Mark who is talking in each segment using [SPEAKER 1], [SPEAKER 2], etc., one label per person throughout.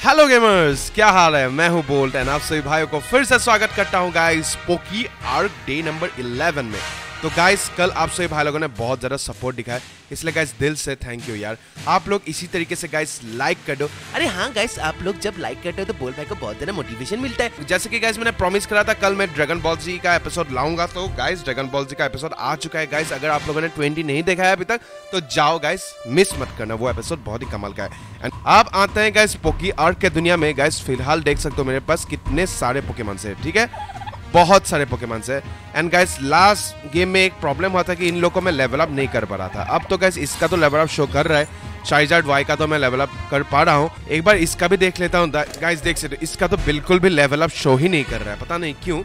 [SPEAKER 1] Hello gamers, क्या हाल है। मैं हूं बोल्ट एंड आप सभी भाइयों को फिर से स्वागत करता हूं guys Poki Ark day number 11 में। तो गाइस कल आप सभी भाई लोगों ने बहुत ज़्यादा सपोर्ट दिखाया, इसलिए गाइस दिल से थैंक यू यार। आप लोग इसी तरीके से गाइस लाइक कर दो।
[SPEAKER 2] अरे हाँ गाइस, आप लोग जब लाइक करते हो तो बोल भाई को बहुत ज़्यादा मोटिवेशन मिलता है।
[SPEAKER 1] जैसे कि गाइस मैंने प्रॉमिस करा था कल मैं ड्रैगन बॉल जी का एपिसोड लाऊंगा, तो गाइस ड्रैगन बॉल जी का एपिसोड आ चुका है। गाइस अगर आप लोगों ने 20 नहीं देखा है अभी तक तो जाओ गाइस, मिस मत करना, वो एपिसोड बहुत ही कमाल का है। एंड आप आते हैं गाइस पोकी आर्क के दुनिया में। गाइस फिलहाल देख सकते हो मेरे पास कितने सारे पोकेमॉन है, ठीक है, बहुत सारे पोकेमॉन है। एंड गाइस लास्ट गेम में एक प्रॉब्लम हुआ था कि इन लोगों को मैं लेवल अप नहीं कर पा रहा था। अब तो गाइस इसका तो लेवल अप शो कर रहा है, चार्जर्ड वाई का तो मैं लेवल अप कर पा रहा हूँ। एक बार इसका भी देख लेता हूँ। गाइस देख सकते हो इसका तो बिल्कुल भी लेवल अप शो ही नहीं कर रहा है, पता नहीं क्यों।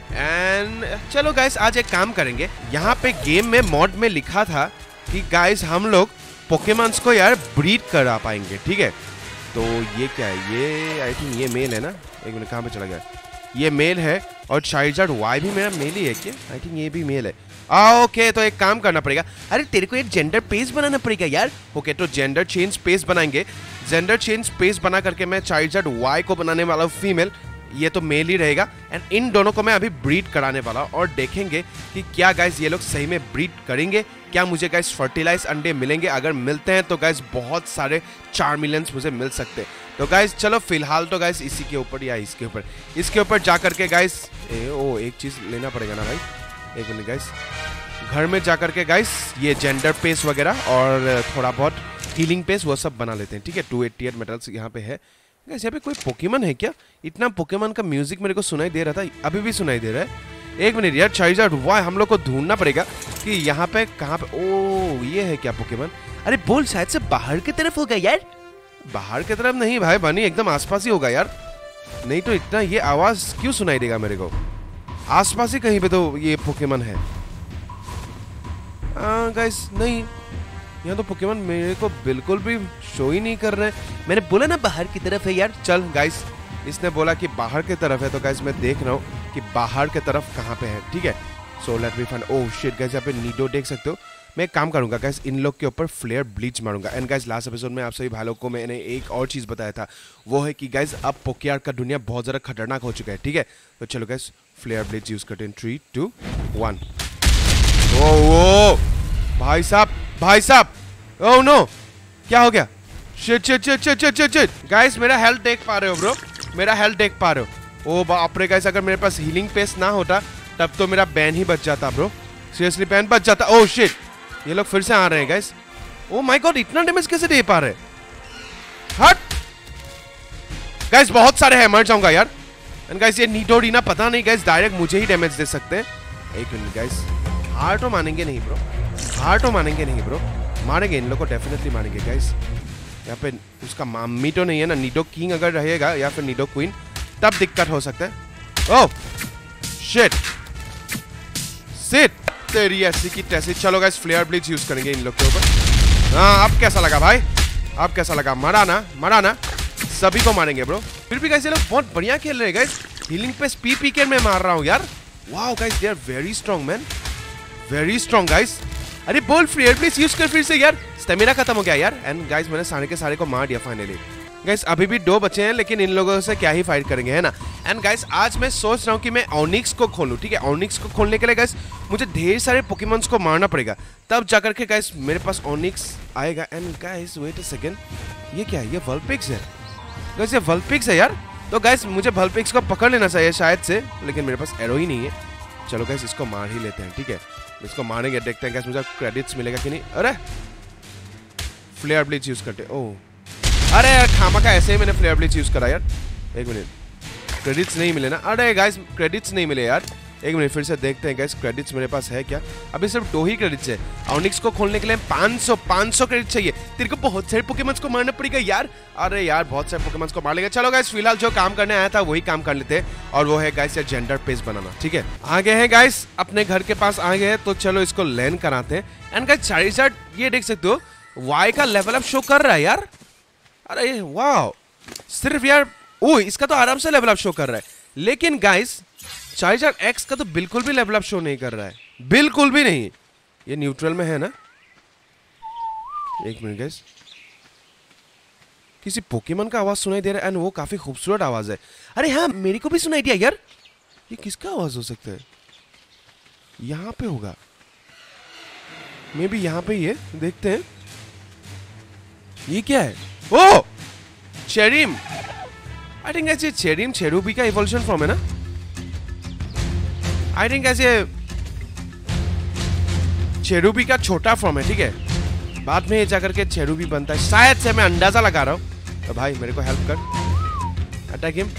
[SPEAKER 1] एंड चलो गाइस आज एक काम करेंगे, यहाँ पे गेम में मॉड में लिखा था कि गाइस हम लोग पोकेमॉन्स को यार ब्रीड करा पाएंगे, ठीक है। तो ये क्या है, ये आई थिंक ये मेल है ना। एक मिनट, कहाँ पे चला गया, ये मेल है और चार्जर्ड वाई भी मेरा मेल ही है क्या, आई थिंक ये भी मेल है। ओके तो एक काम करना पड़ेगा।
[SPEAKER 2] अरे तेरे को एक जेंडर पेज बनाना पड़ेगा यार।
[SPEAKER 1] ओके तो जेंडर चेंज पेज बनाएंगे। जेंडर चेंज पेज बना करके मैं चार्जर्ड वाई को बनाने वाला हूँ फीमेल, ये तो मेल ही रहेगा। एंड इन दोनों को मैं अभी ब्रीड कराने वाला हूँ और देखेंगे कि क्या गाइस ये लोग सही में ब्रीड करेंगे, क्या मुझे गाइस फर्टिलाइज अंडे मिलेंगे। अगर मिलते हैं तो गाइस बहुत सारे 4 मिलियंस मुझे मिल सकते हैं। तो गाइस चलो फिलहाल तो गाइस इसी के ऊपर या इसके ऊपर जा करके गाइस एक चीज़ लेना पड़ेगा ना भाई, एक मिनट गाइस, घर में जा करके गाइस ये जेंडर पेस वगैरह और थोड़ा बहुत हीलिंग पेस वो सब बना लेते हैं, ठीक है। 288 मेटल्स यहाँ पे है। गाइस यहाँ पे कोई पोकेमॉन है क्या? इतना पोकेमॉन का म्यूजिक मेरे को सुनाई दे रहा था, अभी भी सुनाई दे रहा है। एक मिनट यार, चार्जर्ड वाई हम लोग को ढूंढना पड़ेगा कि यहाँ पे कहाँ पे। ओ ये है क्या पोकेमॉन?
[SPEAKER 2] अरे बोल शायद से बाहर की तरफ होगा यार।
[SPEAKER 1] बाहर की तरफ नहीं भाई बनी, एकदम आसपास ही होगा यार, नहीं तो इतना ये आवाज क्यों सुनाई देगा मेरे को। आसपास ही कहीं पे तो ये पोकेमॉन है। गाइस नहीं, यहाँ तो पोकेमॉन मेरे को बिल्कुल भी शो ही नहीं कर रहे हैं।
[SPEAKER 2] मैंने बोला ना बाहर की तरफ है यार।
[SPEAKER 1] चल गाइस, इसने बोला कि बाहर की तरफ है, तो गाइस मैं देख रहा हूँ कि बाहर की तरफ कहाँ पे है, ठीक है। So let me find. Oh shit guys, यहाँ पे नीडो देख सकते हो। मैं एक काम करूंगा गाइस, इन लोग के ऊपर फ्लेयर ब्लीच मारूंगा। एंड गाइस लास्ट एपिसोड में आप सभी भाई लोग को मैंने एक और चीज़ बताया था, वो है कि गाइस अब पोकेआर्क का दुनिया बहुत ज़्यादा खतरनाक हो चुका है, ठीक है। तो चलो गाइस फ्लेयर ब्लीच यूज़ करते हैं। 3, 2, 1। ओह भाई साहब, ओह नो, क्या हो गया? शिट गाइस मेरा हेल्थ देख पा रहे हो ब्रो, मेरा हेल्थ देख पा रहे हो? ओ बाप रे गाइस, अगर मेरे पास हीलिंग पेस ना होता तब तो मेरा बैन ही बच जाता ब्रो, सीरियसली बैन बच जाता। ओह शिट, ये लोग फिर से आ रहे हैं गाइस। ओ माय गॉड, इतना डैमेज कैसे दे पा रहे? हट गाइस, बहुत सारे हैं, मर जाऊंगा यार। एंड गाइस ये नीडोरीना पता नहीं गाइस डायरेक्ट मुझे ही डैमेज दे सकते हैं। एक मिनट गाइस, हार तो मानेंगे नहीं ब्रो, हार तो मानेंगे नहीं ब्रो, मारेंगे इन लोग को, डेफिनेटली मारेंगे गाइस। यहाँ पे उसका मामी तो नहीं है ना, नीडो किंग अगर रहेगा या फिर नीडो क्वीन तब दिक्कत हो सकता है। ओह शिट तेरी ऐसी की तैसी। चलो गाइस फ्लेयर ब्लीच यूज करेंगे इन लोग के ऊपर। हाँ अब कैसा लगा भाई, अब कैसा लगा? मरा ना, सभी को मारेंगे ब्रो। फिर भी गाइस ये लोग बहुत बढ़िया खेल रहे हैं गाइस। हीलिंग पे पी के मैं मार रहा हूँ यार। Wow guys, they are very strong man, very strong guys. अरे बोल फ्लेयर ब्लीच यूज कर फिर से यार, स्टेमिना खत्म हो गया यार। एंड गाइस मैंने सारे के सारे को मार दिया फाइनली। गाइस अभी भी 2 बचे हैं, लेकिन इन लोगों से क्या ही फाइट करेंगे, है ना। एंड गाइस आज मैं सोच रहा हूँ कि मैं ऑनिक्स को खोलूँ, ठीक है। ऑनिक्स को खोलने के लिए गाइस मुझे ढेर सारे पोकेमॉन्स को मारना पड़ेगा, तब जाकर के गाइस मेरे पास ऑनिक्स आएगा। And guys wait a second, ये क्या है? ये वल्पिक्स है गाइस, ये वल्पिक्स है यार। तो गाइस मुझे वल्पिक्स को पकड़ लेना चाहिए शायद से, लेकिन मेरे पास एरो ही नहीं है। चलो गाइस इसको मार ही लेते हैं, ठीक है। इसको मारेंगे, देखते हैं गाइस मुझे क्रेडिट्स मिलेगा कि नहीं। अरे फ्लेयर ब्लीच यूज करते। ओह अरे यार खामा का ऐसे ही मैंने फ्लेयर ब्लीच यूज करा यार। एक मिनट, क्रेडिट्स नहीं मिले ना? अरे गाइस क्रेडिट्स नहीं मिले यार। एक मिनट फिर से देखते हैं गाइस क्रेडिट्स मेरे पास है क्या। अभी सिर्फ 2 ही क्रेडिट्स है। ऑनिक्स को खोलने के लिए 500 क्रेडिट चाहिए। तेरे को बहुत सारे पोकेमॉन्स को मारना पड़ेगा यार। अरे यार बहुत सारे पोकेमॉन्स को मार लेंगे। चलो गाइस फिलहाल जो काम करने आया था वही काम कर लेते हैं, और वो है गाइस ये जेंडर पेज बनाना, ठीक है। आ गए हैं गाइस, अपने घर के पास आ गए हैं, तो चलो इसको लैंड कराते हैं। एंड गाइस चार्जर्ड ये देख सकते हो वाई का लेवल अप शो कर रहा है यार। अरे वाह, सिर्फ यार ओ इसका तो आराम से लेवल अप शो कर रहा है, लेकिन गाइस चार्जर एक्स का तो बिल्कुल भी लेवल अप शो नहीं कर रहा है, बिल्कुल भी नहीं। ये न्यूट्रल में है ना? एक मिनट गाइस, किसी पोकेमॉन का आवाज सुनाई दे रहा है एंड वो काफी खूबसूरत आवाज है। अरे हाँ, मेरे को भी सुनाई दिया यार। ये किसका आवाज हो सकता है? यहाँ पे होगा, मे बी यहाँ पे ही है, देखते हैं। ये क्या है? ओ चेरिम। आई थिंक ऐसे चेरिम चेरुबी का इवोल्यूशन फॉर्म है ना। आई थिंक ऐसे चेरुबी का छोटा फॉर्म है, ठीक है। बाद में ये जाकर के चेरुबी बनता है, शायद से मैं अंदाजा लगा रहा हूं। तो भाई मेरे को हेल्प कर, अटैक हिम।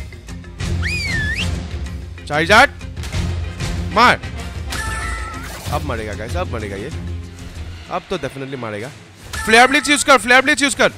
[SPEAKER 1] चार्जार्ड मार। अब मरेगा गाइस, अब मरेगा ये, अब तो डेफिनेटली मारेगा। फ्लेयर ब्लिट्स यूज कर, फ्लेयर ब्लिट्स यूज कर।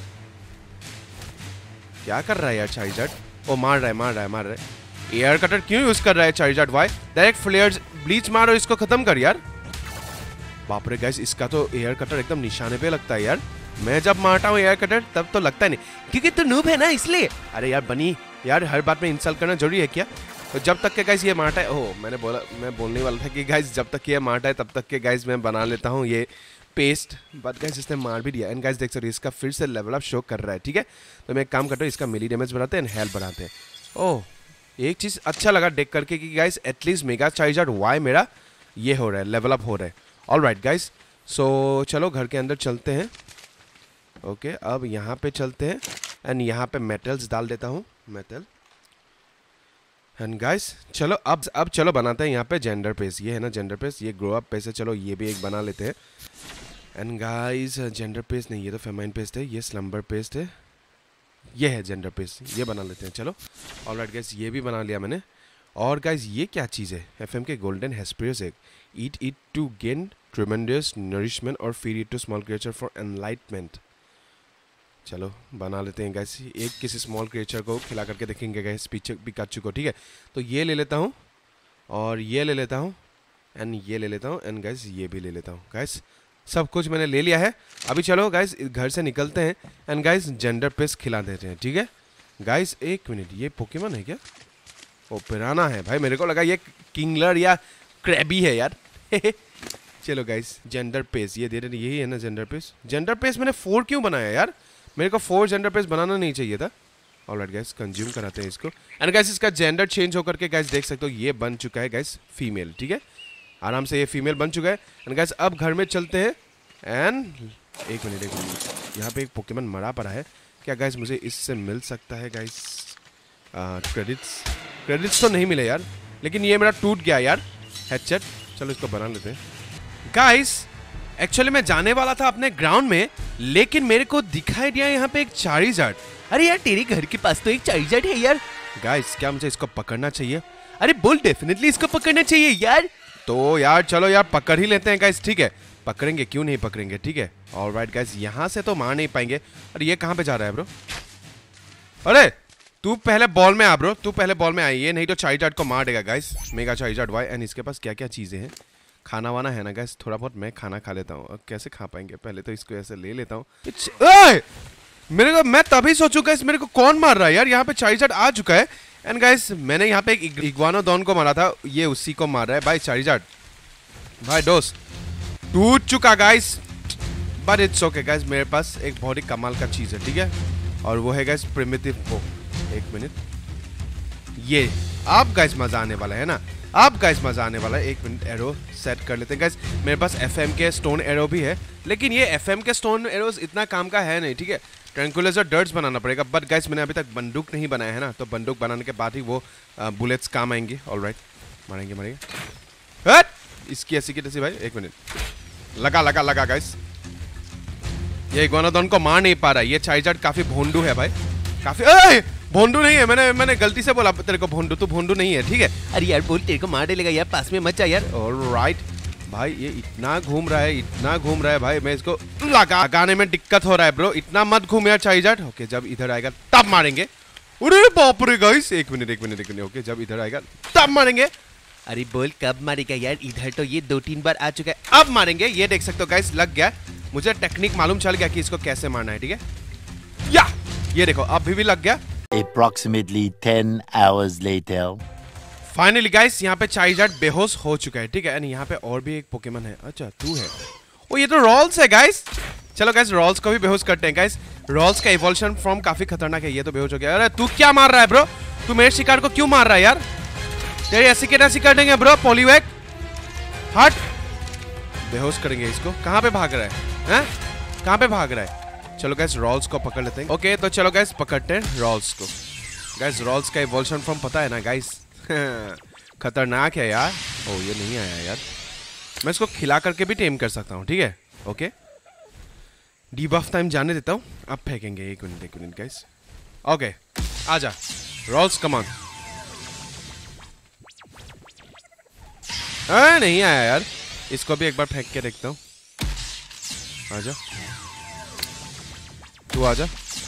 [SPEAKER 1] क्या कर रहा है यार चार्जार्ड? ओ मार रहा है, मार रहा है, मार रहा है। एयर कटर क्यों यूज कर रहा है Charizard? Y? Direct flare blitz मार और इसको खत्म कर यार। बाप रे गाइस, इसका तो एयर कटर एकदम निशाने पे लगता है यार। मैं जब मारता हूँ एयर कटर तब तो लगता है नहीं, क्योंकि तू नूब है ना इसलिए। अरे यार बनी यार, हर बात में इंसल्ट करना जरूरी है क्या? तो जब तक के गाइस ये मारता है, ओह मैं बोलने वाला था कि गाइस जब तक ये मारता है तब तक के गाइस मैं बना लेता हूँ ये पेस्ट। बट गाइस इसने मार भी दिया एंड गाइस देख सकते हो इसका फिर से लेवल अप शो कर रहा है, ठीक है। तो मैं एक काम करता हूँ, इसका मिली डैमेज बढ़ाते हैं एंड हेल्थ बढ़ाते हैं। ओह एक चीज अच्छा लगा देख करके कि guys at least mega Charizard Y मेरा ये हो रहा है, लेवल अप हो रहा है। ऑलराइट गाइस, सो चलो घर के अंदर चलते हैं। ओके अब यहाँ पे चलते हैं एंड यहाँ पे मेटल्स डाल देता हूँ, मेटल। एंड गाइस चलो अब चलो बनाते हैं यहाँ पे जेंडर पेस। ये है ना जेंडर पेस, ये ग्रो अप पेस है। चलो ये भी एक बना लेते हैं। एंड गाइस जेंडर पेस नहीं, ये तो फेमाइन पेस्ट है, ये स्लम्बर पेस्ट है, ये है जेंडर पेस, ये बना लेते हैं। चलो ऑलराइट गाइस, ये भी बना लिया मैंने। और गाइस ये क्या चीज़ है? एफएम के golden Hesperornis egg, eat it to gain tremendous nourishment और feed it to small creature for enlightenment. चलो बना लेते हैं गाइस, एक किसी स्मॉल क्रिएचर को खिला करके देखेंगे गाइस, पिकाचू को, ठीक है। तो ये ले लेता हूँ और ये ले लेता हूँ एंड ये ले लेता हूँ एंड गाइस ये भी ले लेता हूँ। गाइस सब कुछ मैंने ले लिया है। अभी चलो गाइस घर से निकलते हैं एंड गाइस जेंडर पेस खिला देते हैं, ठीक है। गाइस एक मिनट, ये पोकेमॉन है क्या? ओ पिराना है भाई, मेरे को लगा ये किंगलर या क्रैबी है यार। चलो गाइस जेंडर पेस ये दे रहे, यही है ना जेंडर पेस। जेंडर पेस मैंने 4 क्यों बनाया यार? मेरे को 4 जेंडर पेस बनाना नहीं चाहिए था। ऑलराइट गाइस कंज्यूम कराते हैं इसको एंड गाइस इसका जेंडर चेंज होकर के गाइस देख सकते हो ये बन चुका है गाइस फीमेल, ठीक है। आराम से ये फीमेल बन चुका है एंड गाइस अब घर में चलते हैं एंड एक मिनट यहाँ पे एक पोकेमॉन मरा पड़ा है क्या गाइस? मुझे इससे मिल सकता है गाइस क्रेडिट्स तो नहीं मिले यार, लेकिन ये मेरा टूट गया यार हेडसेट। चलो इसको बना लेते हैं गाइस। एक्चुअली मैं जाने वाला था अपने ग्राउंड में, लेकिन मेरे को दिखाई दिया यहाँ पे एक चार्जार्ड।
[SPEAKER 2] अरे यार तेरे घर के पास तो एक चार्जार्ड है यार।
[SPEAKER 1] गाइस क्या मुझे इसको पकड़ना चाहिए?
[SPEAKER 2] अरे बोल, डेफिनेटली इसको पकड़ना चाहिए यार।
[SPEAKER 1] तो यार चलो यार पकड़ ही लेते हैं गाइस, ठीक है। पकड़ेंगे, क्यों नहीं पकड़ेंगे, ठीक है। ऑलराइट गाइस यहाँ से तो मार नहीं पाएंगे। अरे ये कहाँ पे जा रहा है ब्रो? अरे तू पहले बॉल में आ ब्रो, तू पहले बॉल में आई है, नहीं तो चार्जार्ड को मार देगा guys, mega Charizard Y. And इसके पास क्या क्या चीजें हैं? खाना वाना है ना गाइस? थोड़ा बहुत मैं खाना खा लेता हूँ। कैसे खा पाएंगे? पहले तो इसको ऐसे ले लेता हूँ। मेरे को मैं तभी सोचू गाइस मेरे को कौन मार रहा है यार? यहाँ पे चार्जार्ड आ चुका है एंड गाइस मैंने यहाँ पे एक इग्वानोडॉन को मारा था, ये उसी को मार रहा है भाई चार्जार्ड। भाई दोस्त टूट चुका guys, but it's okay guys. मेरे पास एक बहुत ही कमाल का चीज है, ठीक है, और वो है गाइस प्रिमिटिव बो। एक मिनट, ये आप गाइस मजा आने वाला है ना, आप गाइस मजा आने वाला है। एक मिनट एरो सेट कर लेते हैं गाइस। मेरे पास एफएम के स्टोन एरो भी है, लेकिन ये एफएम के स्टोन एरोस इतना काम का है नहीं, ठीक है। ट्रैंकुलाइजर डर्ट्स बनाना पड़ेगा, बट गाइस मैंने अभी तक बंदूक नहीं बनाया है ना, तो बंदूक बनाने के बाद ही वो बुलेट्स काम आएंगे। ऑलराइट मारेंगे। इसकी ऐसी की तैसी भाई, एक मिनट लगा गाइस। ये इग्वानोडॉन को मार नहीं पा रहा है, ये चार्जार्ड काफी भोंडू है भाई, काफी। भोंडू नहीं है, मैंने गलती से बोला तेरे को भोंडू, तू भोंडू नहीं है, ठीक है।
[SPEAKER 2] अरे यार बोल, तेरे को मार देगा यार, पास में मत जा यार।
[SPEAKER 1] ऑलराइट भाई, ये इतना घूम रहा है भाई, मैं इसको लगाने में दिक्कत हो रहा है ब्रो। इतना मत घूम यार चार्जार्ड। ओके जब इधर आएगा तब मारेंगे। अरे बाप रे गाइस, एक मिनट। ओके जब इधर आएगा तब मारेंगे।
[SPEAKER 2] अरे बोल कब मारेगा यार? इधर तो ये 2-3 बार आ चुका है,
[SPEAKER 1] अब मारेंगे। ये देख सकते हो गाइस लग गया, मुझे टेक्निक मालूम चल गया कि इसको कैसे मारना है, ठीक है। या ये देखो अभी भी लग गया।
[SPEAKER 3] Approximately 10 hours later.
[SPEAKER 1] Finally guys यहाँ पे चार्जार्ड बेहोश हो चुका है, ठीक है। एंड यहाँ पे और भी एक पोकेमॉन है। अच्छा तू है, ओ ये तो रॉल्स है गाइस। चलो गाइस रॉल्स को भी बेहोश करते हैं गाइस। रॉल्स का इवोल्यूशन फॉर्म काफी खतरनाक है। ये तो बेहोश हो गया। अरे तू क्या मार रहा है ब्रो? तू मेरे शिकार को क्यों मार रहा है यार? तेरी ऐसी के ऐसी कर देंगे ब्रो। पॉलीवैक हट, बेहोश करेंगे इसको। कहाँ पे भाग रहा है? हैं? कहाँ पे भाग रहा है? चलो गाइस रॉल्स को पकड़ लेते हैं। ओके तो चलो गाइस पकड़ते हैं रॉल्स को। गाइस रॉल्स का इवोल्यूशन फॉर्म पता है ना गाइस? खतरनाक है यार। ओ ये नहीं आया यार। मैं इसको खिला करके भी टेम कर सकता हूँ, ठीक है? ओके डीबफ टाइम जाने देता हूँ, अब फेंकेंगे। एक मिनट गाइस। ओके आजा रॉल्स कम ऑन। नहीं आया यार। इसको भी एक बार फेंक के देखता हूँ। आजा तू आजा।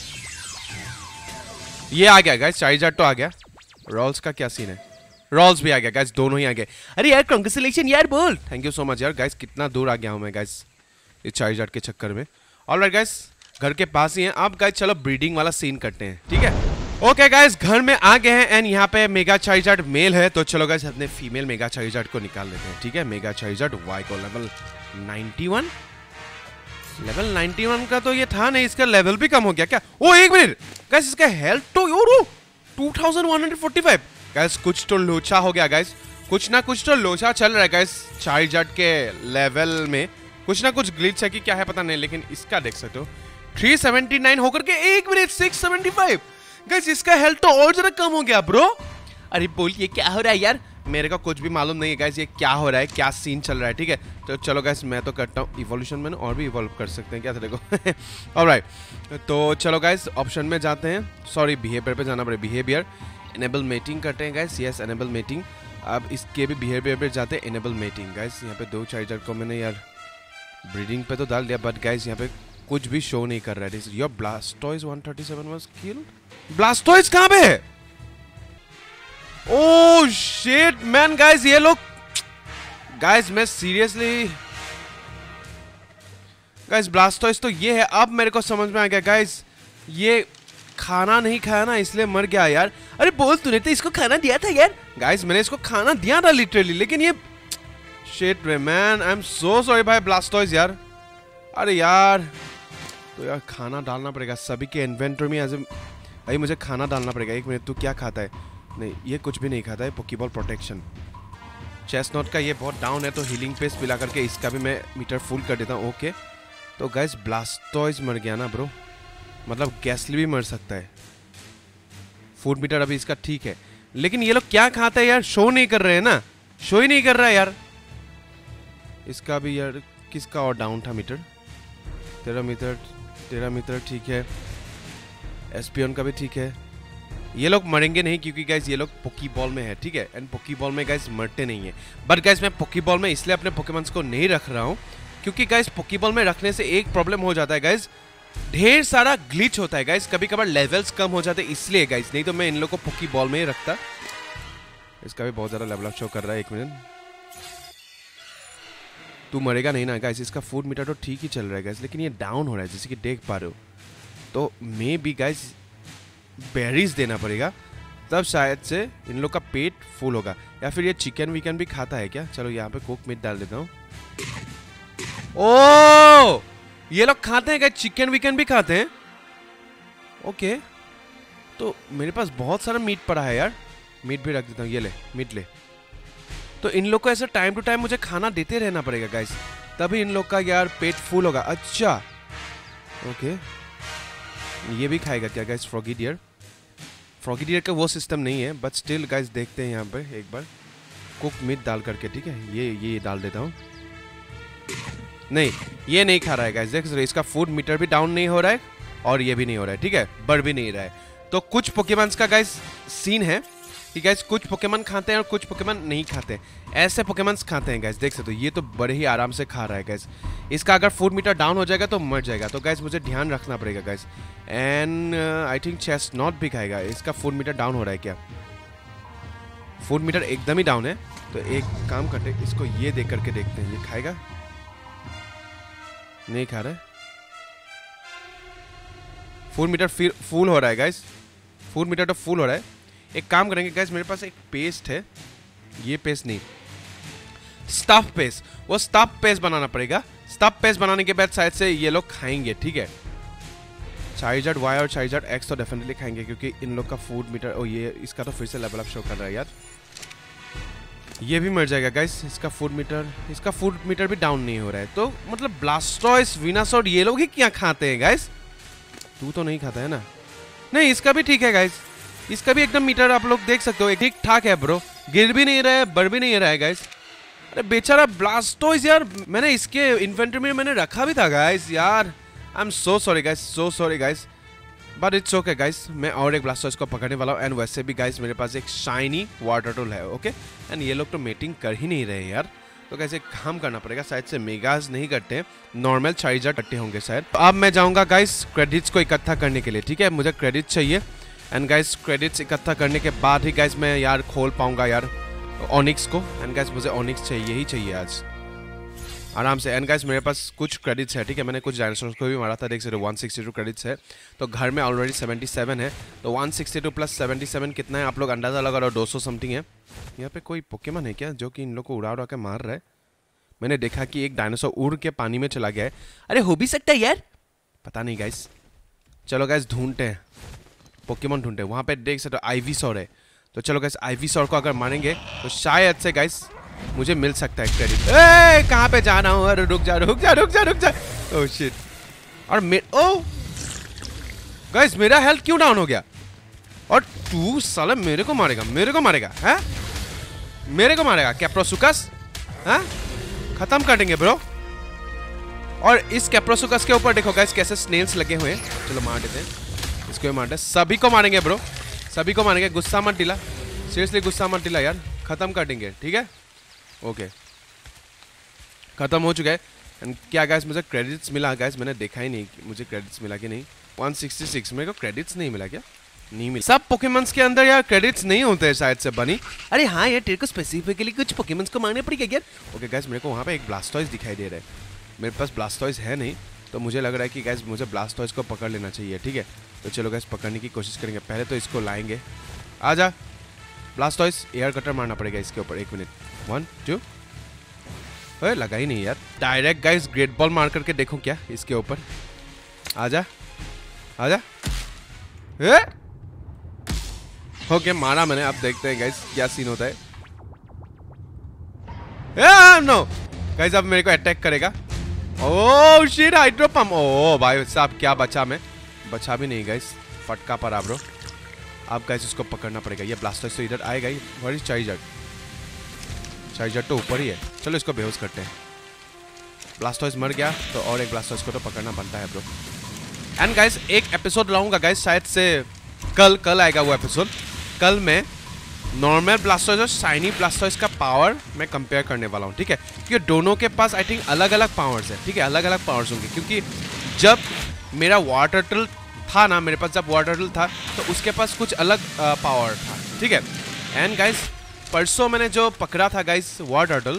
[SPEAKER 1] ये आ गया गाइस, चार्जर तो आ गया। रॉल्स का क्या सीन है? रॉल्स भी आ गया गाइस, दोनों ही आ गए। अरे यार कांग्रेचुलेशन यार बोल। थैंक यू सो मच यार गाइस। कितना दूर आ गया हूं मैं गाइस इस चार्जर के चक्कर में। ऑलराइट गाइस घर के पास ही है। अब गाइस चलो ब्रीडिंग वाला सीन करते हैं, ठीक है? ओके गाइस घर में आ गए हैं एंड यहाँ पे मेगा चार्जर मेल है। तो चलो गाइस अपने फीमेल मेगा चार्जर को निकाल लेते हैं, ठीक है? मेगा चार्जर वाई को लेवल 91। लेवल 91 का तो ये था नहीं, इसका लेवल भी कम हो गया क्या? ओ एक मिनट गाइस, इसका हेल्थ तो 2145। गाइस कुछ तो लोचा हो गया गाइस, कुछ ना कुछ तो लोचा चल रहा है गाइस। चार्जर के लेवल में कुछ ना कुछ ग्लिच है कि क्या है पता नहीं, लेकिन इसका देख सकते हो 379 होकर के 1 मिनट 675। गाइस इसका हेल्थ तो और जरा कम हो गया ब्रो। अरे बोल ये क्या हो रहा है यार? मेरे को कुछ भी मालूम नहीं है गाइस ये क्या हो रहा है, क्या सीन चल रहा है, ठीक है? तो चलो गाइस मैं तो करता हूँ इवोल्यूशन में और भी इवॉल्व कर सकते हैं क्या तेरे को? ऑलराइट तो चलो गाइस ऑप्शन में जाते हैं। सॉरी बिहेवियर पे जाना पड़ेगा। बिहेवियर एनेबल मेटिंग करते हैं गाइस। Yes enable mating. अब इसके भी बिहेवियर पे जाते हैं एनेबल मेटिंग। गाइस यहाँ पे 2 चार्जर को मैंने यार ब्रीडिंग पे तो डाल दिया, बट गाइस यहाँ पे कुछ भी शो नहीं कर रहा है। Your Blastoise 137 was killed. Blastoise कहाँ पे है? ओह शिट मैन गाइस ये लोग गाइस मैं सीरियसली गाइस ब्लास्टॉइज तो ये है। अब मेरे को समझ में आ गया गाइस, ये खाना नहीं खाया ना इसलिए मर गया यार। अरे बोल तूने तो इसको खाना दिया था यार। गाइस मैंने इसको खाना दिया था लिटरली, लेकिन ये शिट रे man I am so sorry भाई ब्लास्टॉइज यार। अरे यार तो यार खाना डालना पड़ेगा सभी के इन्वेंटरी में। एज भाई मुझे खाना डालना पड़ेगा। एक मिनट तू क्या खाता है? नहीं ये कुछ भी नहीं खाता है। पोकीबॉल प्रोटेक्शन चेस्ट नॉट का ये बहुत डाउन है तो हीलिंग पेस्ट पिला करके इसका भी मैं मीटर फुल कर देता हूँ। ओके तो गाइस ब्लास्टॉइज मर गया ना ब्रो, मतलब गैसली भी मर सकता है। फूड मीटर अभी इसका ठीक है, लेकिन ये लोग क्या खाते हैं यार? शो नहीं कर रहे हैं ना, शो ही नहीं कर रहा है यार। इसका भी यार किसका और डाउन था मीटर? तेरा मीटर ठीक है। एसपीएन का भी ठीक है। ये लोग मरेंगे नहीं क्योंकि गाइस ये लोग पोकीबॉल में है, ठीक है? एंड पोकीबॉल में गाइस मरते नहीं है। बट गाइस मैं पोकीबॉल में इसलिए अपने पोकेमॉन्स को नहीं रख रहा हूँ क्योंकि गाइस पोकीबॉल में रखने से एक प्रॉब्लम हो जाता है गाइस, ढेर सारा ग्लिच होता है गाइस। कभी कभार लेवल्स कम हो जाते हैं इसलिए गाइस, नहीं तो मैं इन लोगों को पोकीबॉल में ही रखता। इसका भी बहुत ज्यादा लेवल अप शो कर रहा है। 1 मिनट तू मरेगा नहीं ना गाइस? इसका फूड मीटर तो ठीक ही चल रहा है गाइस, लेकिन ये डाउन हो रहा है जैसे कि देख पा रहे हो। तो मे बी गाइस बेरीज देना पड़ेगा, तब शायद से इन लोग का पेट फुल होगा। या फिर ये चिकन विकन भी खाता है क्या? चलो यहाँ पे कुक मीट डाल देता हूँ। ओ ये लोग खाते हैं क्या? चिकन विकन भी खाते हैं। ओके तो मेरे पास बहुत सारा मीट पड़ा है यार, मीट भी रख देता हूँ। ये ले मीट ले। तो इन लोग को ऐसा टाइम टू टाइम मुझे खाना देते रहना पड़ेगा गाइस, तभी इन लोग का यार पेट फुल होगा। अच्छा ओके ये भी खाएगा क्या guys? Froggy dear. Froggy dear का वो सिस्टम नहीं है, बट स्टिल गाइस देखते हैं यहाँ पे एक बार कुक मीट डाल करके, ठीक है? ये डाल देता हूँ। नहीं ये नहीं खा रहा है गाइस, देख रहे इसका फूड मीटर भी डाउन नहीं हो रहा है और ये भी नहीं हो रहा है, ठीक है? बढ़ भी नहीं रहा है। तो कुछ पोकेमॉन्स का गाइस सीन है कि गाइस कुछ पोकेमॉन खाते हैं और कुछ पोकेमॉन नहीं खाते हैं। ऐसे पोकेमॉन्स खाते हैं गाइस, देख सकते हो ये तो बड़े ही आराम से खा रहा है गाइस। इसका अगर फूड मीटर डाउन हो जाएगा तो मर जाएगा, तो गाइस मुझे ध्यान रखना पड़ेगा guys. And I think Chesnaught भी खाएगा। इसका फूड मीटर डाउन हो रहा है क्या? फूड मीटर एकदम ही डाउन है। तो एक काम करते हैं, इसको ये देख करके देखते हैं, ये खाएगा? नहीं खा रहा है। फूड मीटर फिर फुल हो रहा है गाइस, फूड मीटर तो फुल हो रहा है। एक काम करेंगे गाइस, मेरे पास एक पेस्ट है, ये पेस्ट नहीं, स्टफ पेस्ट, वो स्टफ पेस्ट बनाना पड़ेगा। स्टफ पेस्ट बनाने के बाद शायद से ये लोग खाएंगे, ठीक है। चार्जर वाई और चार्जर एक्स तो डेफिनेटली खाएंगे क्योंकि इन लोग का फूड मीटर, ओ ये इसका तो फिर से लेवल अप शो कर रहा है यार। ये भी मर जाएगा गाइस, इसका फूड मीटर भी डाउन नहीं हो रहा है। तो मतलब ब्लास्टॉइस, विनासॉर्ड ये लोग ही क्या खाते हैं गाइस? तू तो नहीं खाता है ना? नहीं, इसका भी ठीक है गाइस, इसका भी एकदम मीटर आप लोग देख सकते हो ठीक ठाक है ब्रो, गिर भी नहीं रहा है, बढ़ भी नहीं रहा है गाइस। अरे बेचारा ब्लास्टॉइस यार, मैंने इसके इन्वेंटरी में मैंने रखा भी था गाइस यार। I am so sorry guys, but it's okay guys. मैं और एक ब्लास्टॉइस को पकड़ने वाला हूँ। एंड वैसे भी गाइस मेरे पास एक शाइनी वाटर टूल है, ओके। एंड ये लोग तो मेटिंग कर ही नहीं रहे यार, तो कैसे काम करना पड़ेगा। शायद से मेगास नहीं करते, नॉर्मल चार्जर कट्टे होंगे शायद। तो अब मैं जाऊंगा गाइस क्रेडिट्स को इकट्ठा करने के लिए, ठीक है। मुझे क्रेडिट चाहिए एंड गाइस क्रेडिट्स इकट्ठा करने के बाद ही गाइस मैं यार खोल पाऊंगा यार ऑनिक्स को। एंड गाइस मुझे ऑनिक्स चाहिए ही चाहिए आज आराम से। एंड गाइस मेरे पास कुछ क्रेडिट्स है, ठीक है। मैंने कुछ डायनासोर्स को भी मारा था, देख सकते हो 162 क्रेडिट्स है। तो घर में ऑलरेडी 77 है, तो 162 प्लस 77 कितना है आप लोग अंदाजा लगा रहे हो, 200 समथिंग है। यहाँ पे कोई पोकेमन है क्या जो कि इन लोग को उड़ा के मार रहा है? मैंने देखा कि एक डायनासोर उड़ के पानी में चला गया है।
[SPEAKER 2] अरे हो भी सकता है यार,
[SPEAKER 1] पता नहीं गाइस। चलो गाइस ढूंढते हैं, पोकेमन ढूंढते हैं। वहाँ पे देख सकते हो आइवीसॉर है, तो चलो गाइस आइवीसॉर को अगर मारेंगे तो शायद से गाइस मुझे मिल सकता है क्रेडिट। ए कहाँ पे जाना हूँ? अरे रुक जा। Oh shit. और ओ गाइस मेरा हेल्थ क्यों डाउन हो गया? और तू साला मेरे को मारेगा हैं? मेरे को मारेगा कैप्रोसुकस हैं? खत्म कर देंगे ब्रो। और इस कैप्रोसुकस के ऊपर देखो गाइस कैसे स्नेल्स लगे हुए हैं। चलो मार देते हैं, इसको भी मारते हैं। सभी को मारेंगे ब्रो, सभी को मारेंगे। गुस्सा मत दिला, सीरियसली गुस्सा मत दिला यार, खत्म कर देंगे, ठीक है। ओके खत्म हो चुका है। एंड क्या गाइस मुझे क्रेडिट्स मिला गाइस? मैंने देखा ही नहीं कि मुझे क्रेडिट्स मिला कि नहीं। 166 मेरे को क्रेडिट्स नहीं मिला क्या? नहीं मिला। सब पोकेमन्स के अंदर यार क्रेडिट्स नहीं होते हैं शायद से बनी।
[SPEAKER 2] अरे हाँ यार, तेरे को स्पेसिफिकली कुछ पोकेमन्स को मारने पड़ेगा यार।
[SPEAKER 1] ओके गाइस मेरे को वहाँ पे एक ब्लास्टॉइस दिखाई दे रहा है। मेरे पास ब्लास्टॉइस है नहीं, तो मुझे लग रहा है कि गाइस मुझे ब्लास्टॉइस को पकड़ लेना चाहिए, ठीक है। तो चलो गाइस पकड़ने की कोशिश करेंगे। पहले तो इसको लाएंगे, आजा ब्लास्टॉइस। एयर कटर मारना पड़ेगा इसके ऊपर। 1 मिनट, 1 2। अरे लगा ही नहीं यार। डायरेक्ट गाइस ग्रेट बॉल मार करके देखो क्या इसके ऊपर। आजा। ओके मारा मैंने, अब देखते हैं गाइस क्या सीन होता है। नो गाइस अब मेरे को अटैक करेगा। Oh shit, hydro pump. Oh भाई साहब क्या बचा मैं? बचा भी नहीं गाइस, फटका पड़ा ब्रो। अब गाइस इसको पकड़ना पड़ेगा। ये ब्लास्टर्स तो इधर आएगा ही। वही चार्जर तो ऊपर ही है। चलो इसको बेहोश करते हैं। ब्लास्टॉइस मर गया तो और एक ब्लास्टॉइस को तो पकड़ना बनता है ब्रो। एंड गाइस एक एपिसोड लाऊंगा गाइस, शायद से कल आएगा वो एपिसोड। कल मैं नॉर्मल ब्लास्टॉइस और शाइनी ब्लास्टॉइस का पावर मैं कंपेयर करने वाला हूँ, ठीक है। क्योंकि दोनों के पास आई थिंक अलग अलग पावर्स है, ठीक है। अलग अलग पावर्स होंगे क्योंकि जब मेरा वाटर टल था ना, मेरे पास जब वाटर टल था तो उसके पास कुछ अलग पावर था, ठीक है। एंड गाइस परसों मैंने जो पकड़ा था गाइस वाटर टल,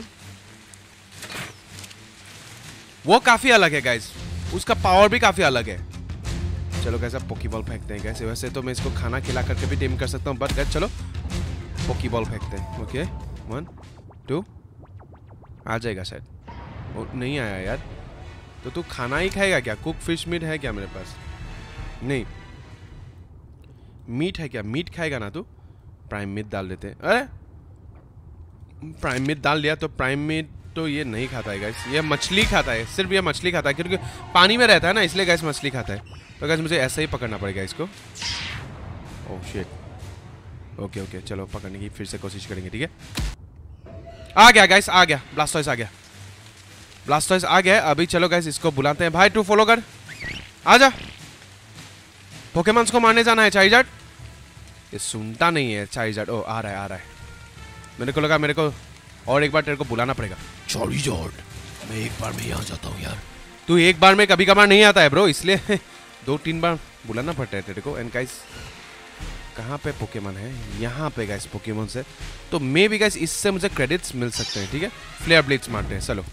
[SPEAKER 1] वो काफी अलग है गाइस, उसका पावर भी काफी अलग है। चलो गाइस अब पोकीबॉल फेंकते हैं गाइस। वैसे तो मैं इसको खाना खिला करके भी टीम कर सकता हूँ, बट गाइस चलो पोकीबॉल फेंकते हैं। ओके 1 2 आ जाएगा शायद। ओ, नहीं आया यार। तो तू खाना ही खाएगा क्या? कुक फिश मीट है क्या मेरे पास? नहीं मीट है क्या? मीट खाएगा ना तू? प्राइम मीट डाल देते हैं। अरे प्राइम मीट डाल दिया तो प्राइम मीट तो ये नहीं खाता है गाइस, ये मछली खाता है। सिर्फ ये मछली खाता है क्योंकि पानी में रहता है ना, इसलिए गाइस मछली खाता है। तो गाइस मुझे ऐसे ही पकड़ना पड़ेगा इसको। Oh shit. ओके चलो पकड़ने की फिर से कोशिश करेंगे, ठीक है। आ गया गाइस, आ गया ब्लास्टॉइस, आ गया ब्लास्टॉइस आ गया। अभी चलो गाइस इसको बुलाते हैं। भाई तू फॉलो कर, आजा। पोकेमॉन्स को मारने जाना है चार्जर। ये सुनता नहीं है चार्जर। ओ आ रहा है। मेरे को लगा मेरे को और एक बार तेरे को बुलाना पड़ेगा। चार्जर मैं एक बार में यहाँ जाता हूँ यार। तू एक बार में कभी कभार नहीं आता है ब्रो, इसलिए 2-3 बार बुलाना पड़ता है तेरे को। एंड गाइस कहाँ पे पोकेमॉन है? यहाँ पे गाइस पोकेमॉन से। तो मे भी गाइस इससे मुझे क्रेडिट्स मिल सकते हैं, ठीक है। फ्लेयर ब्लिट्स मारते हैं। चलो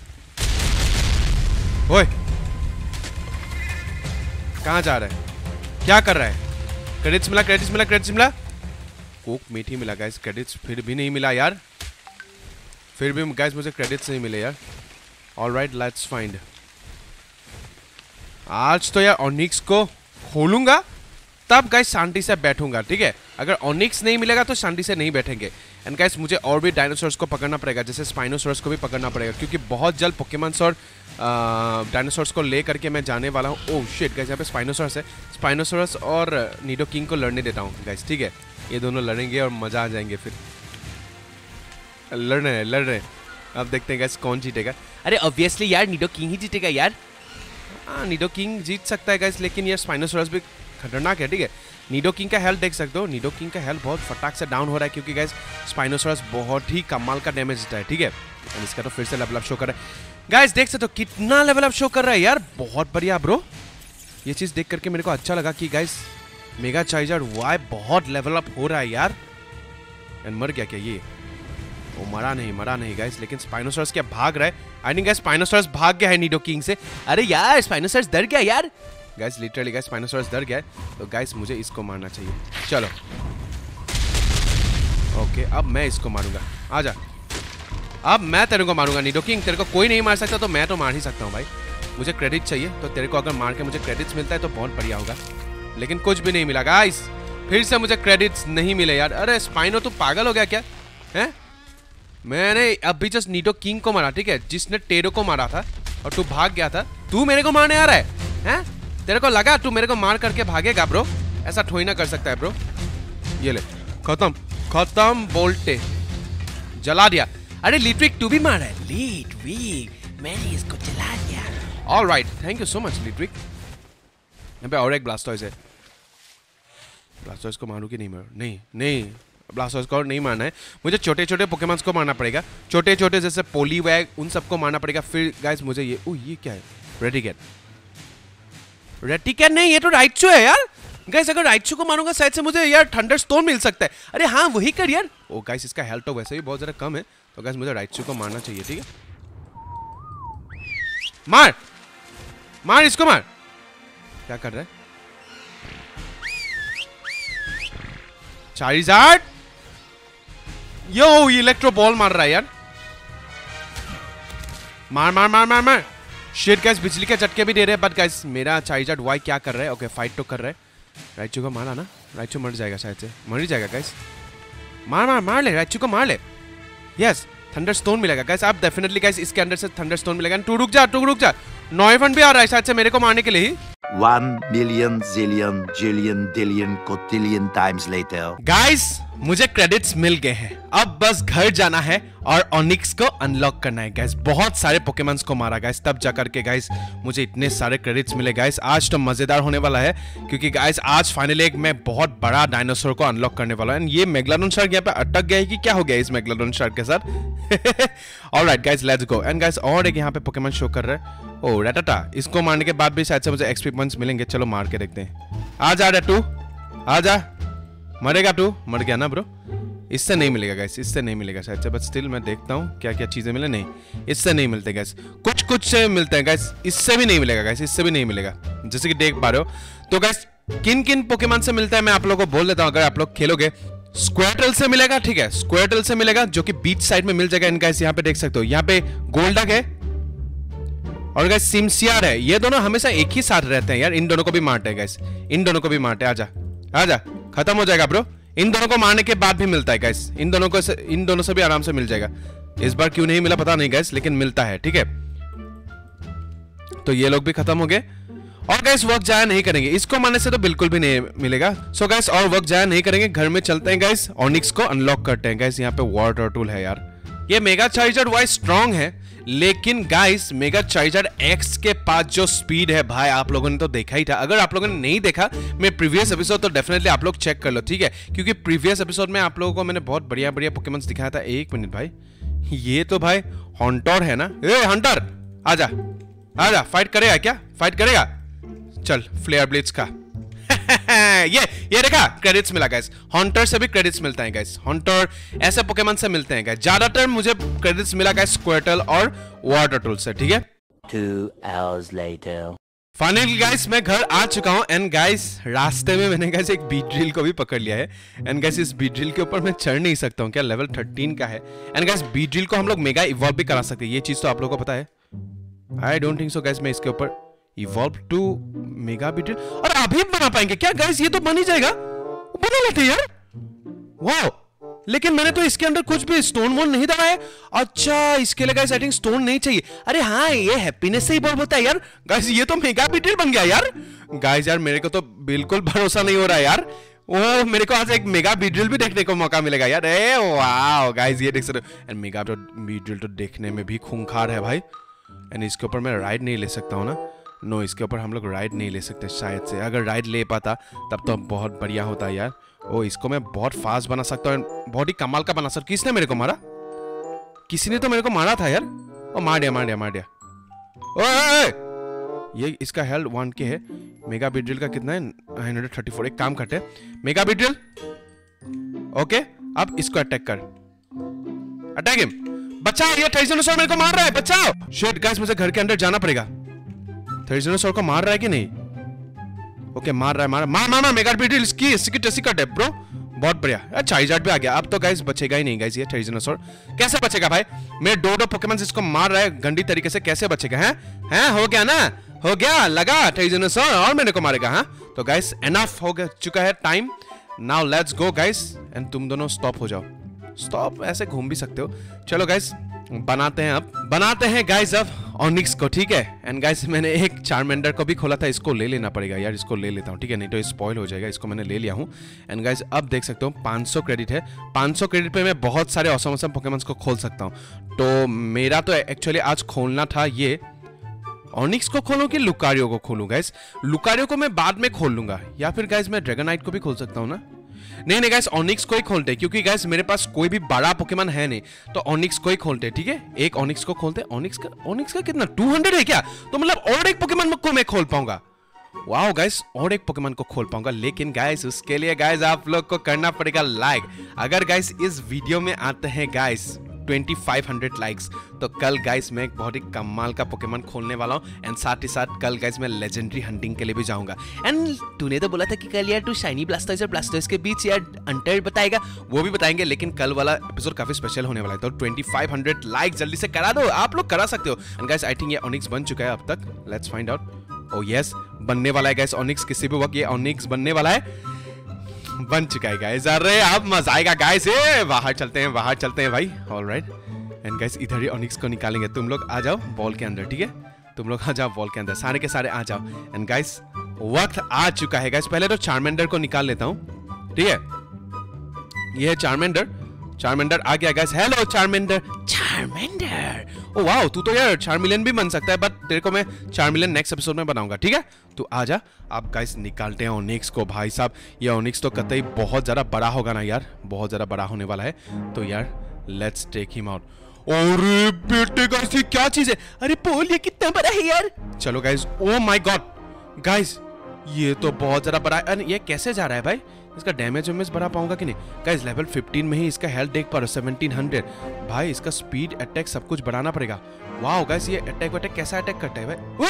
[SPEAKER 1] ओए कहाँ जा रहा है? क्या कर रहा है? क्रेडिट्स मिला। कोक मीठी मिला गाइस, क्रेडिट्स फिर भी नहीं मिला यार। फिर भी गाइस मुझे क्रेडिट्स नहीं मिले यार। Alright let's find. आज तो यार ऑनिक्स को खोलूंगा, तब गाइस शांति से बैठूंगा, ठीक है। अगर ऑनिक्स नहीं मिलेगा तो शांति से नहीं बैठेंगे। एंड गाइस मुझे और भी डायनासोर्स को पकड़ना पड़ेगा, जैसे स्पाइनोसोरस को भी पकड़ना पड़ेगा, क्योंकि बहुत जल्द पोकेमॉन्स और डायनासोर्स को ले करके मैं जाने वाला हूँ। ओह शिट गाइस, यहाँ पे स्पाइनोसोरस है। स्पाइनोसोरस और निडोकिंग को लड़ने देता हूँ गाइस, ठीक है। ये दोनों लड़ेंगे और मजा आ जाएंगे। फिर लड़ रहे हैं। अब देखते हैं गाइस कौन जीतेगा।
[SPEAKER 2] अरे ऑब्वियसली यार निडोकिंग ही जीतेगा यार।
[SPEAKER 1] हाँ निडोकिंग जीत सकता है गाइस, लेकिन यार स्पाइनोसोरस भी खतरनाक है, ठीक है। निडोकिंग का हेल्थ देख सकते हो, निडोकिंग का हेल्थ बहुत फटाक से डाउन हो रहा है, क्योंकि गाइस स्पाइनोसोरस बहुत ही कमाल का डैमेज देता है, ठीक है। और इसका तो फिर से लेवल अप शो कर रहा है गाइस, देख सकते हो कितना लेवल अप शो कर रहा है यार, बहुत बढ़िया ब्रो। ये चीज देख करके मेरे को अच्छा लगा कि गाइस मेगा चार्जर वाई बहुत लेवल अप हो रहा है यार। एंड मर गया क्या ये? वो मरा नहीं गाइस, लेकिन स्पाइनोसोरस क्या भाग रहा है। आई थिंक गाइस स्पाइनोसोरस भाग गया है निडोकिंग से।
[SPEAKER 2] अरे यार स्पाइनोसोरस डर गया यार।
[SPEAKER 1] गाइस लिटरली गाइस स्पाइनोसोरस डर गया है, तो गाइस मुझे इसको मारना चाहिए। चलो ओके, अब मैं इसको मारूंगा। आजा, अब मैं तेरे को मारूंगा निडोकिंग। तेरे को कोई नहीं मार सकता, तो मैं तो मार ही सकता हूँ भाई। मुझे क्रेडिट चाहिए, तो तेरे को अगर मार के मुझे क्रेडिट्स मिलता है तो बहुत बढ़िया होगा, लेकिन कुछ भी नहीं मिला गाइस। फिर से मुझे क्रेडिट्स नहीं मिले यार। अरे स्पाइनो तू पागल हो गया क्या है? मैंने अभी जस्ट निडोकिंग को मारा, ठीक है, जिसने टेरो को मारा था, और तू भाग गया था। तू मेरे को मारने आ रहा है? तेरे को लगा तू मेरे को मार करके भागेगा ब्रो? ऐसा थोड़ी ना कर सकता है ब्रो। ये ले, खत्म बोल्टे, जला दिया।
[SPEAKER 2] अरे लिटविक तू भी मारा है? लिटविक मैंने इसको जला दिया।
[SPEAKER 1] Alright, thank you so much Litwick. यहाँ पे और एक ब्लास्टॉइज है। ब्लास्टॉइज को मारूं कि नहीं मारूं? नहीं ब्लास्टॉइज को नहीं मारना है मुझे। छोटे छोटे पोकेमॉन्स को मारना पड़ेगा, छोटे छोटे जैसे पोलीवैग, उन सबको मारना पड़ेगा। फिर गाइस मुझे ये ये क्या है? रेटिकेट नहीं, ये तो राइचू है यार। गाइस अगर राइचू को मारूंगा शायद से मुझे यार थंडरस्टोर्म मिल सकता है। अरे हाँ वही कर यार। ओ गाइस इसका हेल्थ तो वैसे भी बहुत ज्यादा कम है, तो गाइस मुझे राइचू को मारना चाहिए, ठीक है। मार इसको मार। क्या कर रहा है? चारिज़ार्ड, यो इलेक्ट्रो बॉल मार रहा है यार। मार। शिट गाइस बिजली के झटके भी दे रहे हैं, बट गाइस मेरा चारिज़ार्ड वाई क्या कर रहा है? ओके फाइट तो कर रहा है। राइचू को मारा ना, राइचू मर जाएगा शायद से, मर ही जाएगा गाइस। मार ले राइचू को, मार ले। यस थंडरस्टोन मिलेगा गाइस। आप डेफिनेटली गाइस इसके अंदर से थंडरस्टोन मिलेगा। तू रुक जा। नॉइवन भी आ रहा है शायद से मेरे को मारने के लिए ही।
[SPEAKER 3] 1 million zillion jillion dillion cotillion times later.
[SPEAKER 1] Guys मुझे क्रेडिट्स मिल गए हैं, अब बस घर जाना है और ऑनिक्स को अनलॉक करना है गाइस। बहुत सारे पोकेमॉन्स को मारा गाइस, तब जाकर के गाइस मुझे इतने सारे क्रेडिट्स मिले गाइस। आज तो मजेदार होने वाला है, क्योंकि गाइस आज फाइनली एक मैं बहुत बड़ा डायनासोर को अनलॉक करने वाला हूं। ये मेगलोडोन शार्क यहाँ पे अटक गया है कि क्या हो गया इस मेगलोडोन शार्क के साथ? Alright guys let's go. And guys और एक यहाँ पे पोकेमॉन शो कर रहा है। ओ रेटाटा, इसको मारने के बाद भी शायद से मुझे एक्सपी पॉइंट्स मिलेंगे। चलो मार के देखते हैं। आजा रेटू, आजा। मरेगा तू? मर गया ना ब्रो। इससे नहीं मिलेगा गाइस, इससे नहीं मिलेगा शायद से, बट स्टिल मैं देखता हूँ क्या क्या चीजें मिले। नहीं इससे नहीं मिलते गाइस, कुछ से मिलते हैं गाइस। इससे भी नहीं मिलेगा गाइस, इससे भी नहीं मिलेगा, जैसे कि देख पा रहे हो। तो गाइस किन किन पोकेमॉन से मिलता है मैं आप लोगों को बोल देता हूँ। अगर आप लोग खेलोगे स्क्वाटल से मिलेगा, ठीक है, स्क्वाटल से मिलेगा जो कि बीच साइड में मिल जाएगा। इनका यहाँ पे देख सकते हो, यहाँ पे गोल्डक है और गाइस सिमसियार है। ये दोनों हमेशा एक ही साथ रहते हैं यार। इन दोनों को भी मारते हैं गाइस, इन दोनों को भी मारते हैं। आजा, खत्म हो जाएगा ब्रो। इन दोनों को मारने के बाद भी मिलता है गाइस, इन दोनों से भी आराम से मिल जाएगा। इस बार क्यों नहीं मिला पता नहीं गाइस, लेकिन मिलता है, ठीक है। तो ये लोग भी खत्म हो गए। और गाइस वक्त जाया नहीं करेंगे, इसको मारने से तो बिल्कुल भी नहीं मिलेगा। सो गाइस और वक्त जाया नहीं करेंगे, घर में चलते हैं गाइस, ऑनिक्स को अनलॉक करते हैं गाइस। यहाँ पे वाटर टूल है यार। ये मेगा चार्जर वाइज स्ट्रॉन्ग है, लेकिन गाइस मेगा चार्जर एक्स के पास जो स्पीड है भाई, आप लोगों ने तो देखा ही था। अगर आप लोगों ने नहीं देखा मैं प्रीवियस एपिसोड, तो डेफिनेटली आप लोग चेक कर लो, ठीक है। क्योंकि प्रीवियस एपिसोड में आप लोगों को मैंने बहुत बढ़िया बढ़िया पोकेमॉन्स दिखाया था। एक मिनट भाई, ये तो भाई हंटर है ना? ए हंटर आजा, फाइट करेगा क्या? फाइट करेगा? चल फ्लेयर ब्लिट्ज का। ये देखा क्रेडिट्स मिला गाइस। हंटर से भी क्रेडिट्स मिलता है गाइस, हंटर ऐसे पोकेमॉन से मिलते हैं गाइस। ज्यादातर मुझे क्रेडिट्स मिला गाइस स्क्वाटल और वाटर टूल से, ठीक है।
[SPEAKER 3] 2 hours later.
[SPEAKER 1] फाइनली गाइस मैं घर आ चुका हूं। एंड गाइस रास्ते में मैंने गाइस एक बीट ड्रिल को भी पकड़ लिया है। एंड गाइस इस बीट ड्रिल के ऊपर मैं चढ़ नहीं सकता हूं क्या? लेवल 13 का है। एंड गाइस बीट ड्रिल को हम लोग मेगा इवॉल्व भी करा सकते हैं, ये चीज तो आप लोगों को पता है। I don't think so guys मैं इसके ऊपर इवॉल्व टू मेगा बीटल। और अभी बना पाएंगे क्या गाइस? ये तो बन ही जाएगा, बना लेते यार। वाओ, लेकिन मैंने तो इसके अंदर कुछ भी स्टोन वोन नहीं डाला है। अच्छा, इसके लिए गाइस आई थिंक स्टोन नहीं चाहिए। अरे हाँ, ये हैप्पीनेस से इवॉल्व होता है यार। गाइस ये तो मेगा बीटल बन गया यार। गाइस यार मेरे को तो बिल्कुल भरोसा नहीं हो रहा है यार। ओ, मेरे को आज एक मेगा बीटल भी देखने को मौका मिलेगा यार। ए वाओ गाइस, ये देख सकते हो। एंड मेगा बीटल तो देखने में भी खूंखार है भाई। एंड इसके ऊपर मैं राइड नहीं ले सकता हूँ ना? नो, इसके ऊपर हम लोग राइड नहीं ले सकते शायद से। अगर राइड ले पाता तब तो बहुत बढ़िया होता यार। ओ, इसको मैं बहुत फास्ट बना सकता हूँ, बहुत ही कमाल का बना सकता। किसने मेरे को मारा? किसी ने तो मेरे को मारा था यार। ओ, मार दिया। ओए, ये इसका हेल्थ 1K है। मेगा बीटल का कितना है? 934। एक काम करते हैं, मेगा बीटल ओके, अब इसको अटैक कर। अटैक हिम, बचाओ, ये टाइरेनोसॉर मेरे को मार रहा है, बचाओ। शिट गाइस, मुझे घर के अंदर जाना पड़ेगा। टाइरेनोसॉर को मार रहा है कि नहीं? ओके, मार रहा है, मार मेगा बीटल इसकी टेस्टी कट है ब्रो। बहुत बढ़िया। चाइजार्ड भी आ गया। अब तो गाइस बचेगा ही नहीं गाइस ये टाइरेनोसॉर। कैसे बचेगा भाई? मेरे दो पोकेमॉन इसको मार रहा है गंदी तरीके से, कैसे बचेगा? हैं हो गया ना, हो गया, लगा टाइरेनोसॉर और मेरे को मारेगा। हाँ तो गाइस एनफ हो चुका है time. Now let's go guys. And तुम दोनों स्टॉप हो जाओ। स्टॉप, ऐसे घूम भी सकते हो। चलो गाइस बनाते हैं गाइस अब ऑनिक्स को, ठीक है। एंड गाइस मैंने एक चार्मेंडर को भी खोला था, इसको ले लेना पड़ेगा यार। इसको ले लेता हूँ, ठीक है, नहीं तो स्पॉइल हो जाएगा। इसको मैंने ले लिया हूँ। एंड गाइस अब देख सकते हो 500 क्रेडिट है। 500 क्रेडिट पे मैं बहुत सारे ऑसम पोकेमॉन्स को खोल सकता हूँ। तो मेरा तो एक्चुअली आज खोलना था ये ऑनिक्स को खोलूं कि लुकारियो को खोलूं गाइस? लुकारियो को मैं बाद में खोल लूंगा, या फिर गाइस मैं ड्रैगनाइट को भी खोल सकता हूं ना? नहीं गाइस, ऑनिक्स को ही खोलते, क्योंकि गाइस मेरे पास कोई भी बड़ा पोकेमॉन है नहीं, तो ऑनिक्स को ही खोलते, ठीक है। एक ऑनिक्स को खोलते। ऑनिक्स का कितना 200 है क्या? तो मतलब और एक पोकेमॉन को मैं खोल पाऊंगा। वाओ गाइस, और एक पोकेमॉन को खोल पाऊंगा। लेकिन गाइस उसके लिए गाइस आप लोग को करना पड़ेगा लाइक। अगर गाइस इस वीडियो में आते हैं गाइस 2500 लाइक्स, तो कल गाइस मैं एक बहुत ही कमाल का पोकेमॉन खोलने वाला हूँ। एंड साथ ही साथ कल गाइस मैं लेजेंडरी हंटिंग के लिए भी जाऊंगा।
[SPEAKER 2] एंड तूने तो बोला था कि कल यार तू शाइनी ब्लास्टर्स और ब्लास्टर्स के बीच यार अंतर बताएगा।
[SPEAKER 1] वो भी बताएंगे, लेकिन कल वाला एपिसोड काफी स्पेशल होने वाला है। तो 2500 लाइक जल्दी से करा दो, आप लोग करा सकते हो। एंड गाइस आई थिंक ये ऑनिक्स बन चुका है अब तक। Let's find out. Oh yes, बनने वाला है गाइस ऑनिक्स। किसी भी वक्त ये ऑनिक्स बनने वाला है, बन चुका है गाइस। अरे अब मजा आएगा गाइस। बाहर चलते हैं भाई। ऑलराइट, एंड गाइस इधर ही ऑनिक्स को निकालेंगे। तुम लोग आ जाओ बॉल के अंदर, ठीक है। तुम लोग आ जाओ बॉल के अंदर, सारे के सारे आ जाओ। एंड गाइस वक्त आ चुका है गाइस। पहले तो चार्मेंडर को निकाल लेता हूँ, ठीक है। ये है चार्मेंडर आ गया guys. Hello Charmander. Oh wow, तू तो यार चार्मिलियन भी बन सकता है, बट तेरे को मैं चार्मिलियन नेक्स्ट एपिसोड में बनाऊंगा, ठीक है। तू आजा। अब गाइस निकालते हैं ऑनिक्स को। भाई साहब ये ऑनिक्स तो कतई बहुत ज्यादा बड़ा होगा ना यार, बहुत ज्यादा बड़ा होने वाला है। तो यार लेट्स टेक हिम आउट। अरे बेटे गाइस ये क्या चीज है? अरे पोल ये कितना बड़ा है यार। चलो guys, oh my god guys ये तो बहुत ज्यादा बड़ा है। ये कैसे जा रहा है भाई? इसका डैमेज बढ़ा पाऊंगा कि नहीं? गाइस लेवल 15 में ही इसका हेल्थ देख पा रहे हो 1700। भाई इसका स्पीड, अटैक सब कुछ बढ़ाना पड़ेगा। वाओ गाइस ये अटैक कैसा अटैक करता है भाई?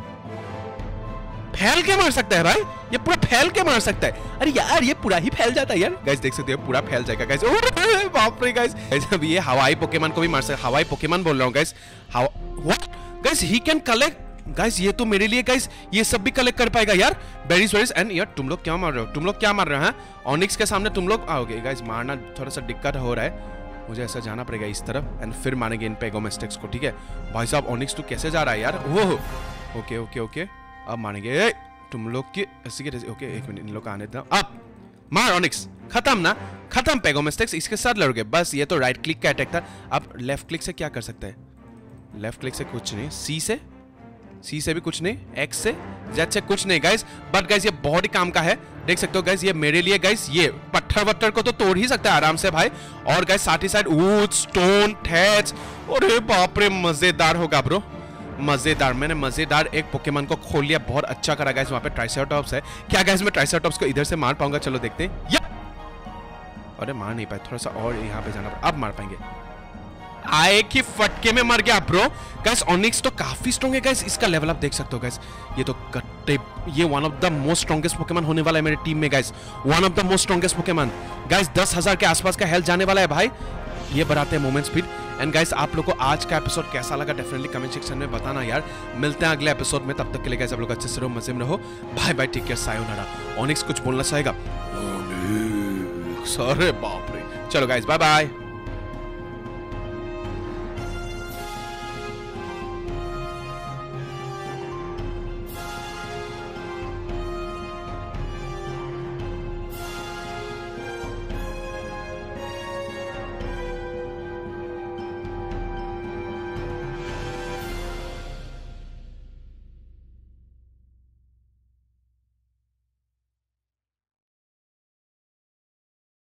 [SPEAKER 1] फैल के मार सकता है भाई, ये पूरा फैल के मार सकता है। अरे यार ये पूरा ही फैल जाता है यार। गाइस देख सकते हो पूरा फैल जाएगा गाइस। बाप रे गाइस, अब ये हवाई पोकेमॉन को भी मार सकता है। हवाई पोकेमॉन बोल रहा हूँ guys. What guys, he can collect. Guys ये तो मेरे लिए गाइस ये सब भी कलेक्ट कर पाएगा यार। बेरीज। एंड यार तुम लोग क्या मार रहे हो? ऑनिक्स के सामने तुम लोग आओगे गाइस। मारना थोड़ा सा दिक्कत हो रहा है, मुझे ऐसा जाना पड़ेगा इस तरफ। एंड फिर मारेंगे इन पेगोमेस्टिक्स को, ठीक है। भाई साहब ऑनिक्स तू कैसे जा रहा है यार? ओह ओके अब मारेंगे तुम लोग की ऐसी के। ओके एक मिनट, इन लोग आने दो। अब मार ऑनिक्स। खत्म पेगोमेस्टिक्स, इसके साथ लड़ोगे बस। ये तो राइट क्लिक का अटैक था। अब लेफ्ट क्लिक से क्या कर सकते हैं? लेफ्ट क्लिक से कुछ नहीं, सी से भी कुछ नहीं, एक्स से, जेड से कुछ नहीं गाइस। बट गाइस ये बहुत ही काम का है, देख सकते हो गाइस। ये मेरे लिए गाइस ये पत्थर को तो तोड़ ही सकता है आराम से भाई। और गाइस साथ ही साथ वुड, स्टोन, थ्रेड्स। अरे बाप रे मजेदार होगा ब्रो, मजेदार। मैंने मजेदार एक पोकेमॉन को खोल लिया, बहुत अच्छा करा गाइस। वहां पे ट्राइसेराटॉप्स है। क्या गाइस मैं ट्राइसेराटॉप्स को इधर से मार पाऊंगा? चलो देखते हैं। या अरे मार नहीं पाए, थोड़ा सा और यहाँ पे जाना। अब मार पाएंगे। एक ही फटके में मर गया ब्रो। गाइस ऑनिक्स तो काफी स्ट्रॉन्ग है गाइस। इसका लेवल आप देख सकते हो गाइस। ये तो ये one of the most strongest Pokemon होने वाला है मेरी टीम में guys. One of the most strongest Pokemon guys. 10,000 के आसपास का हेल्थ जाने वाला है भाई। ये बढ़ाते हैं मूवमेंट स्पीड। एंड गाइस आप लोग को आज का एपिसोड कैसा लगा डेफिनेटली कमेंट सेक्शन में बताना यार। मिलते हैं अगले एपिसोड में, तब तक के लिए गाइस आप लोग अच्छे से रहो, मजे में रहो। Bye bye, take care, sayonara. Onix कुछ बोलना चाहेगा? अरे बाप रे, चलो गाइस बाय बाय।